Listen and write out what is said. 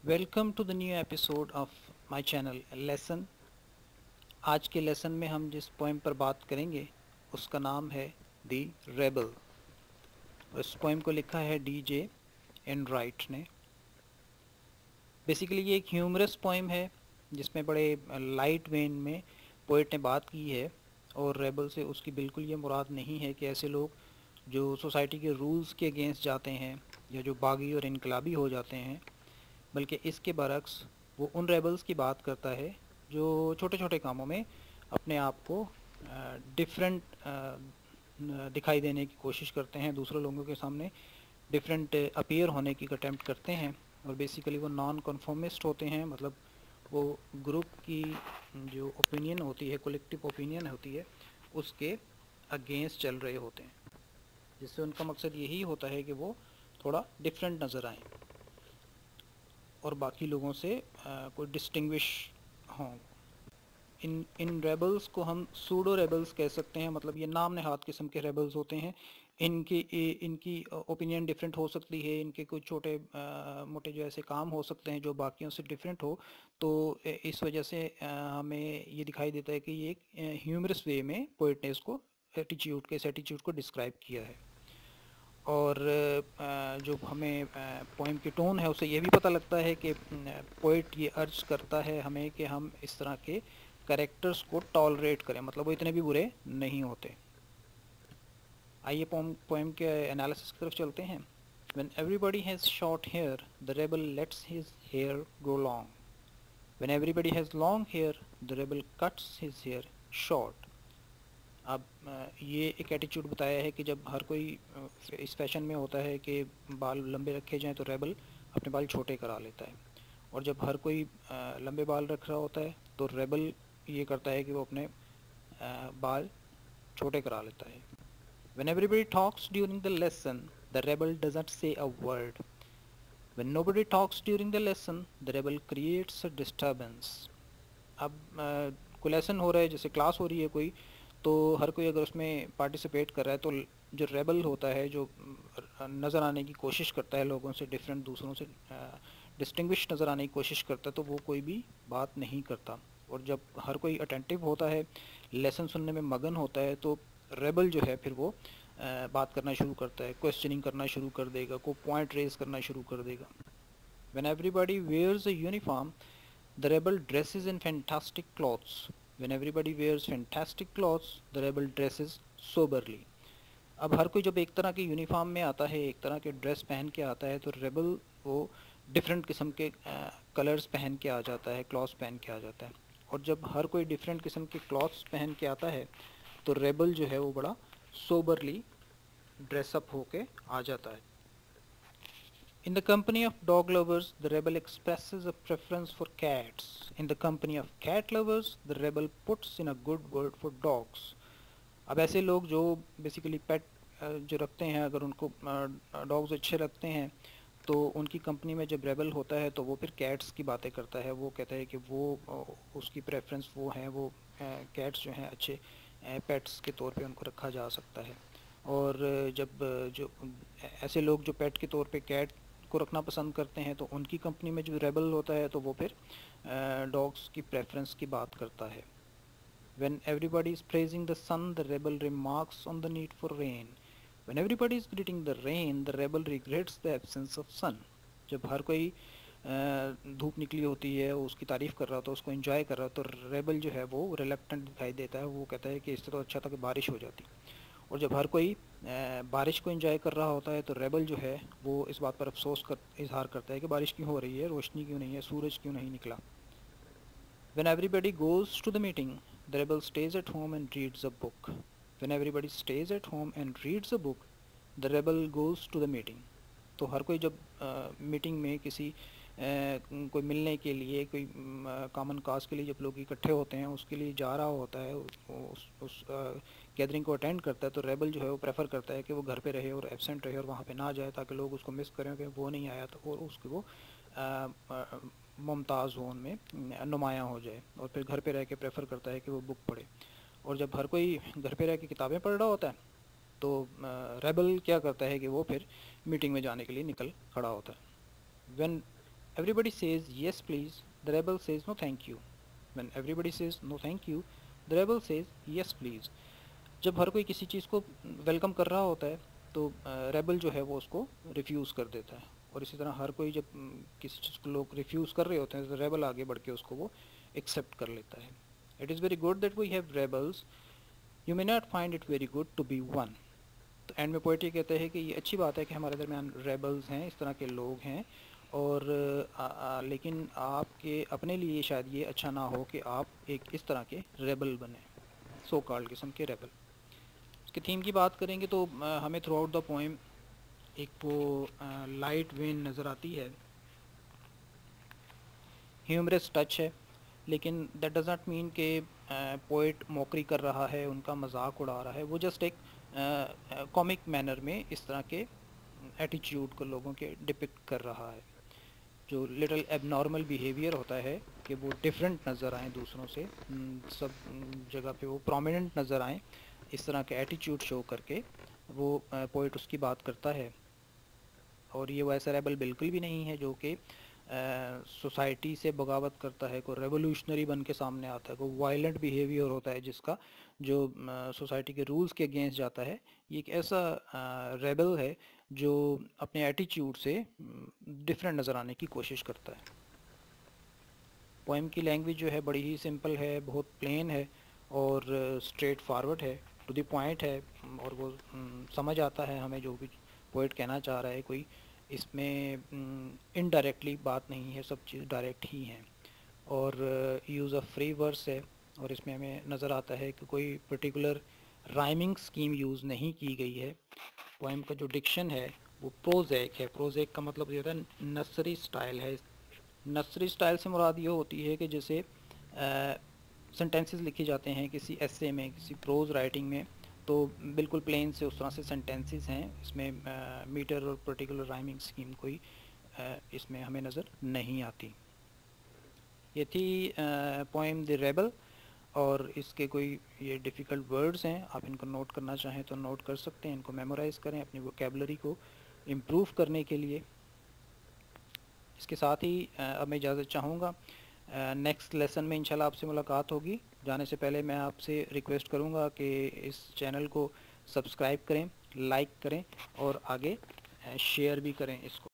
Welcome to the new episode of my channel lesson. आज के lesson में हम जिस पोएम पर बात करेंगे उसका नाम है दी रेबल। इस पोएम को लिखा है डीजे एंड्राइट ने। बेसिकली ये एक ह्यूमरस पोएम है जिसमें बड़े लाइट वेन में पोइट ने बात की है। और रेबल से उसकी बिल्कुल ये मुराद नहीं है कि ऐसे लोग जो सोसाइटी के रूल्स के अगेंस्ट जाते हैं या जो बागी और इनकलाबी हो जाते हैं, बल्कि इसके बरक्स वो उन रेबल्स की बात करता है जो छोटे छोटे कामों में अपने आप को डिफरेंट दिखाई देने की कोशिश करते हैं, दूसरे लोगों के सामने डिफरेंट अपीयर होने की अटेम्प्ट करते हैं। और बेसिकली वो नॉन कन्फॉर्मिस्ट होते हैं, मतलब वो ग्रुप की जो ओपिनियन होती है, कलेक्टिव ओपिनियन होती है, उसके अगेंस्ट चल रहे होते हैं, जिससे उनका मकसद यही होता है कि वो थोड़ा डिफरेंट नज़र आएँ और बाकी लोगों से कोई डिस्टिंग्विश हों। इन रेबल्स को हम सूडो रेबल्स कह सकते हैं, मतलब ये नाम नहाद किस्म के रेबल्स होते हैं। इनकी ओपिनियन डिफरेंट हो सकती है, इनके कुछ छोटे मोटे जो ऐसे काम हो सकते हैं जो बाकियों से डिफरेंट हो। तो इस वजह से हमें ये दिखाई देता है कि ये एक ह्यूमरस वे में पोइट ने इसको एटीट्यूड को डिस्क्राइब किया है। और जो हमें पोइम की टोन है उससे ये भी पता लगता है कि पोइट ये अर्ज करता है हमें कि हम इस तरह के करेक्टर्स को टॉलरेट करें, मतलब वो इतने भी बुरे नहीं होते। आइए पोइम के एनालिसिस की तरफ चलते हैं। When everybody has short hair, the rebel lets his hair grow long. When everybody has long hair, the rebel cuts his hair short. अब ये एक एटीट्यूड बताया है कि जब हर कोई इस फैशन में होता है कि बाल लंबे रखे जाएं तो रेबल अपने बाल छोटे करा लेता है। और जब हर कोई लंबे बाल रख रहा होता है तो रेबल ये करता है कि वो अपने बाल छोटे करा लेता है। When everybody talks during the lesson, the rebel doesn't say a word. When nobody talks during the lesson, the rebel creates a disturbance. अब कोई लेसन हो रहा है, जैसे क्लास हो रही है कोई, तो हर कोई अगर उसमें पार्टिसिपेट कर रहा है तो जो रेबल होता है, जो नज़र आने की कोशिश करता है लोगों से डिफरेंट, दूसरों से डिस्टिंग्विश नज़र आने की कोशिश करता है, तो वो कोई भी बात नहीं करता। और जब हर कोई अटेंटिव होता है, लेसन सुनने में मगन होता है, तो रेबल जो है फिर वो बात करना शुरू करता है, क्वेश्चनिंग करना शुरू कर देगा, को पॉइंट रेज करना शुरू कर देगा। When everybody wears a uniform, the rebel dresses in fantastic clothes. When everybody wears fantastic clothes, the rebel dresses soberly. अब हर कोई जब एक तरह के यूनिफॉर्म में आता है, एक तरह के ड्रेस पहन के आता है, तो रेबल वो डिफरेंट किस्म के कलर्स पहन के आ जाता है, क्लॉथ्स पहन के आ जाता है। और जब हर कोई डिफरेंट किस्म के क्लॉथ्स पहन के आता है तो रेबल जो है वो बड़ा सोबरली ड्रेसअप होके आ जाता है। In the company of dog lovers, the rebel expresses a preference for cats. In the company of cat lovers, the rebel puts in a good word for dogs. अब ऐसे लोग जो बेसिकली पेट जो रखते हैं, अगर उनको डॉग्स अच्छे लगते हैं, तो उनकी कंपनी में जब रेबल होता है तो वो फिर कैट्स की बातें करता है। वो कहता है कि वो उसकी प्रेफरेंस वो है, वो कैट्स जो हैं अच्छे पेट्स के तौर पे उनको रखा जा सकता है। और जब जो ऐसे लोग जो पेट के तौर पे कैट को रखना पसंद करते हैं, तो उनकी कंपनी में जो रेबल होता है तो वो फिर डॉग्स की प्रेफरेंस की बात करता है। When everybody is praising the sun, the rebel remarks on the need for rain. When everybody is greeting the rain, the rebel regrets the absence of sun. जब हर कोई धूप निकली होती है, उसकी तारीफ़ कर रहा होता है, उसको एंजॉय कर रहा होता है, तो रेबल जो है वो रिलेक्टेंट दिखाई देता है। वो कहता है कि इससे तो अच्छा था कि बारिश हो जाती। और जब हर कोई बारिश को एंजॉय कर रहा होता है तो रेबल जो है वो इस बात पर अफसोस कर इजहार करता है कि बारिश क्यों हो रही है, रोशनी क्यों नहीं है, सूरज क्यों नहीं निकला। When everybody goes to the meeting, the rebel stays at home and reads a book. When everybody stays at home and reads a book, the rebel goes to the meeting. तो हर कोई जब मीटिंग में किसी कोई मिलने के लिए, कोई कॉमन काज के लिए जब लोग इकट्ठे होते हैं, उसके लिए जा रहा होता है, उस गैदरिंग को अटेंड करता है, तो रेबल जो है वो प्रेफर करता है कि वो घर पे रहे और एब्सेंट रहे और वहाँ पे ना जाए, ताकि लोग उसको मिस करें कि वो नहीं आया, तो और उसकी वो मुमताज़ हो, उनमें नुमायाँ हो जाए। और फिर घर पे रह के प्रेफर करता है कि वो बुक पढ़े। और जब हर कोई घर पे रह के किताबें पढ़ रहा होता है तो रेबल क्या करता है कि वो फिर मीटिंग में जाने के लिए निकल खड़ा होता है। When Everybody says yes please, the rebel says no thank you. When everybody says no thank you, the rebel says yes please. जब हर कोई किसी चीज़ को वेलकम कर रहा होता है तो रेबल जो है वो उसको रिफ्यूज़ कर देता है, और इसी तरह हर कोई जब किसी चीज़ को लोग रिफ्यूज़ कर रहे होते हैं तो रेबल आगे बढ़ के उसको वो एक्सेप्ट कर लेता है. It is very good that we have rebels, you may not find it very good to be one. तो एंड में पोएट ये कहते हैं कि ये अच्छी बात है कि हमारे दरमियान रेबल्स हैं, इस तरह के लोग हैं, और लेकिन आपके अपने लिए शायद ये अच्छा ना हो कि आप एक इस तरह के रेबल बने, सो कॉल्ड किस्म के रेबल. इसके थीम की बात करेंगे तो हमें थ्रू आउट द पोएम एक वो लाइट वेन नज़र आती है, ह्यूमरस टच है, लेकिन दैट डज नॉट मीन कि पोइट मौकरी कर रहा है, उनका मजाक उड़ा रहा है. वो जस्ट एक कॉमिक मैनर में इस तरह के एटीट्यूड को लोगों के डिपिक्ट कर रहा है. जो लिटल एबनॉर्मल बिहेवियर होता है कि वो डिफरेंट नज़र आएँ दूसरों से, सब जगह पे वो प्रोमिनेंट नज़र आएँ, इस तरह के एटीट्यूड शो करके वो पोइट उसकी बात करता है. और ये वैसा रेबल बिल्कुल भी नहीं है जो कि सोसाइटी से बगावत करता है, कोई रेवोल्यूशनरी बन के सामने आता है, कोई वायलेंट बिहेवियर होता है जिसका जो सोसाइटी के रूल्स के अगेंस्ट जाता है. ये एक ऐसा रेबल है जो अपने एटीट्यूड से डिफरेंट नज़र आने की कोशिश करता है. पोएम की लैंग्वेज जो है बड़ी ही सिंपल है, बहुत प्लेन है और स्ट्रेट फॉरवर्ड है, टू द पॉइंट है, और वो समझ आता है हमें जो भी पोएट कहना चाह रहा है. कोई इसमें इनडायरेक्टली बात नहीं है, सब चीज़ डायरेक्ट ही हैं. और यूज़ ऑफ फ्री वर्स है, और इसमें हमें नज़र आता है कि कोई पर्टिकुलर राइमिंग स्कीम यूज़ नहीं की गई है. पोएम का जो डिक्शन है वो प्रोजेक है. प्रोजेक का मतलब ये होता है नर्सरी स्टाइल है. नर्सरी स्टाइल से मुराद ये होती है कि जैसे सेंटेंसेस लिखे जाते हैं किसी एसे में, किसी प्रोज राइटिंग में, तो बिल्कुल प्लेन से उस तरह से सेंटेंसेस हैं. इसमें मीटर और पर्टिकुलर राइमिंग स्कीम कोई इसमें हमें नज़र नहीं आती. ये थी पोएम द रेबल, और इसके कोई ये डिफ़िकल्ट वर्ड्स हैं, आप इनको नोट करना चाहें तो नोट कर सकते हैं, इनको मेमोराइज़ करें अपनी वोकेबलरी को इम्प्रूव करने के लिए. इसके साथ ही अब मैं इजाज़त चाहूँगा. नेक्स्ट लेसन में इंशाल्लाह आपसे मुलाकात होगी. जाने से पहले मैं आपसे रिक्वेस्ट करूँगा कि इस चैनल को सब्सक्राइब करें, लाइक करें और आगे शेयर भी करें इसको.